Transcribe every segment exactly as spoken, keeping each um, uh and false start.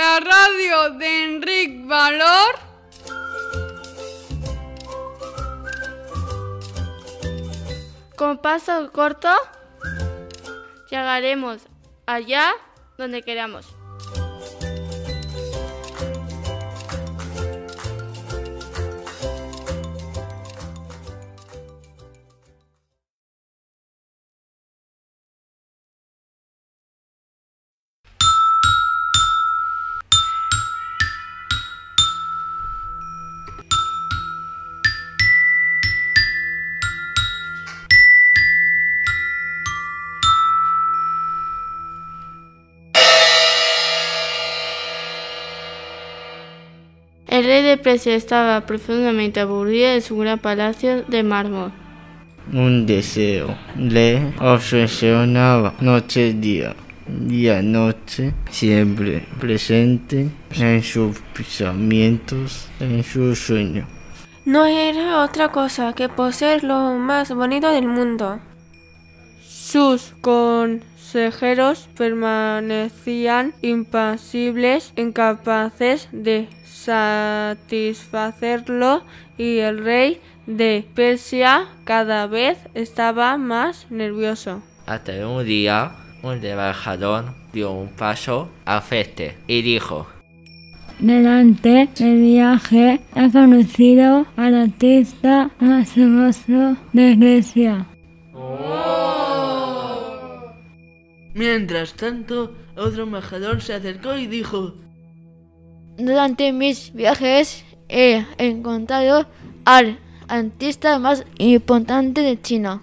la radio de Enric Valor. Con paso corto llegaremos allá donde queramos. El rey de Persia estaba profundamente aburrido en su gran palacio de mármol. Un deseo le obsesionaba noche y día, día y noche, siempre presente en sus pensamientos, en su sueño. No era otra cosa que poseer lo más bonito del mundo. Sus consejeros permanecían impasibles, incapaces de satisfacerlo, y el rey de Persia cada vez estaba más nervioso. Hasta un día, un embajador dio un paso al frente y dijo: Delante del viaje ha conocido al artista más famoso de Grecia. ¡Oh! Mientras tanto, otro embajador se acercó y dijo: Durante mis viajes he encontrado al artista más importante de China.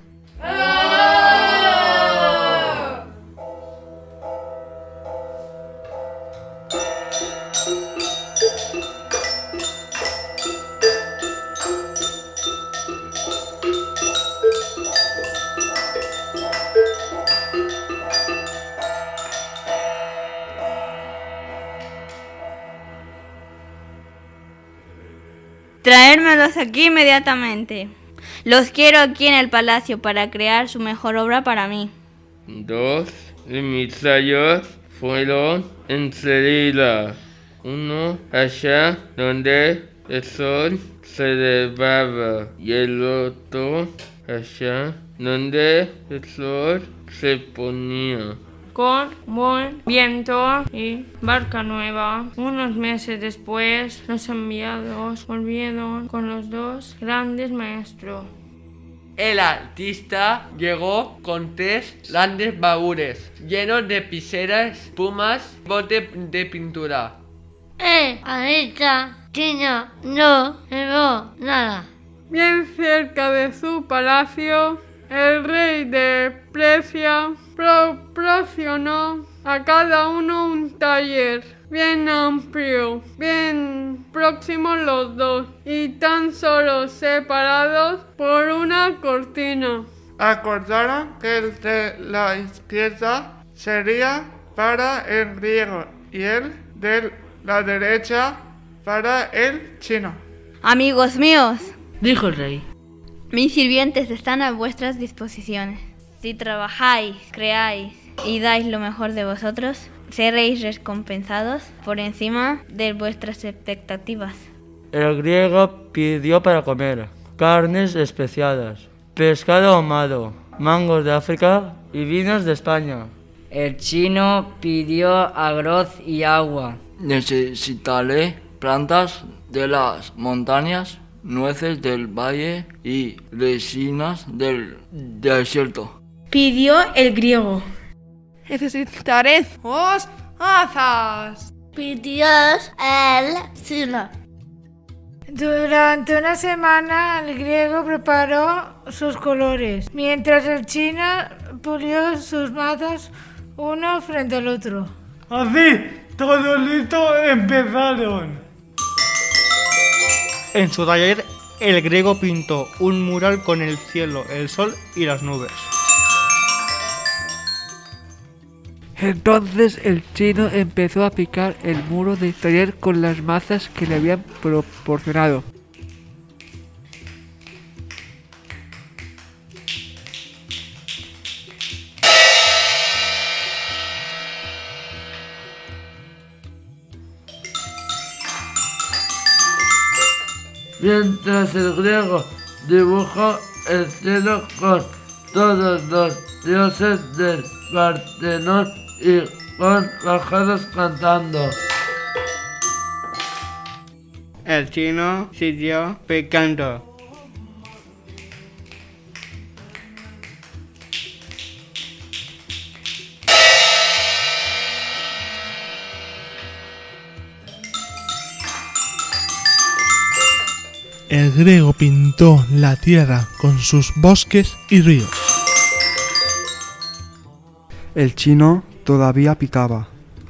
Traérmelos aquí inmediatamente. Los quiero aquí en el palacio para crear su mejor obra para mí. Dos emisarios fueron enseguida, uno allá donde el sol se elevaba y el otro allá donde el sol se ponía. Con buen viento y barca nueva, unos meses después, los enviados volvieron con los dos grandes maestros. El artista llegó con tres grandes baúles llenos de piseras, espumas, botes de pintura. ¡Eh, artista chino! No veo nada. Bien cerca de su palacio, el rey de Persia proporcionó a cada uno un taller bien amplio, bien próximos los dos y tan solo separados por una cortina. Acordaron que el de la izquierda sería para el griego y el de la derecha para el chino. Amigos míos, dijo el rey, mis sirvientes están a vuestras disposiciones. Si trabajáis, creáis y dais lo mejor de vosotros, seréis recompensados por encima de vuestras expectativas. El griego pidió para comer carnes especiadas, pescado ahumado, mangos de África y vinos de España. El chino pidió arroz y agua. Necesitaré plantas de las montañas, nueces del valle y resinas del desierto. Pidió el griego. Necesitaré dos azas. Pidió el chino. Durante una semana el griego preparó sus colores, mientras el chino pulió sus mazos uno frente al otro. Así, todos listos, empezaron. En su taller, el griego pintó un mural con el cielo, el sol y las nubes. Entonces el chino empezó a picar el muro del taller con las mazas que le habían proporcionado. mientras el griego dibujó el cielo con todos los dioses del Partenón y con pájaros cantando. El chino siguió picando. El griego pintó la tierra con sus bosques y ríos. El chino todavía picaba.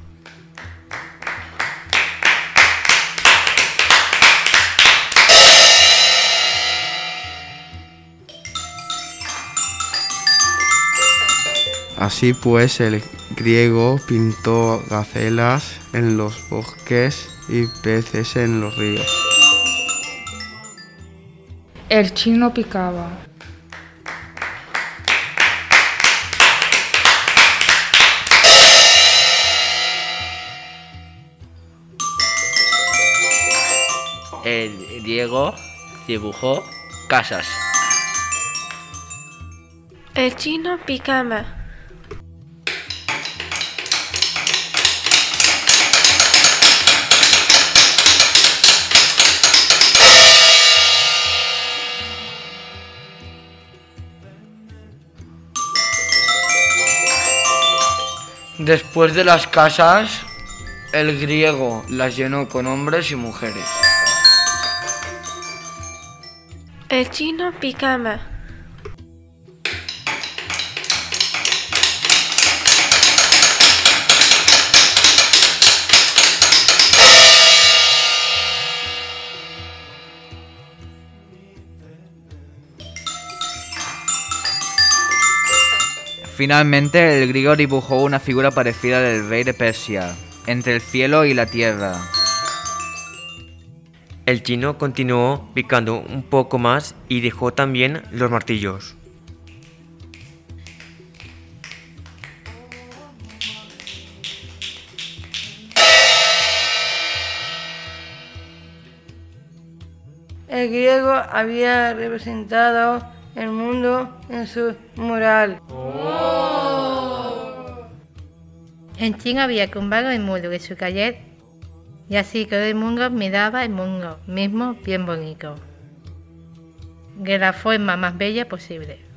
Así pues, el griego pintó gacelas en los bosques y peces en los ríos. El chino picaba. El griego dibujó casas. El chino picaba. Después de las casas, el griego las llenó con hombres y mujeres. El chino picaba. Finalmente, el griego dibujó una figura parecida del rey de Persia, entre el cielo y la tierra. El chino continuó picando un poco más y dejó también los martillos. El griego había representado el mundo en su mural. En China había tumbado el muro de su calle y así todo el mundo miraba el mundo mismo bien bonito, de la forma más bella posible.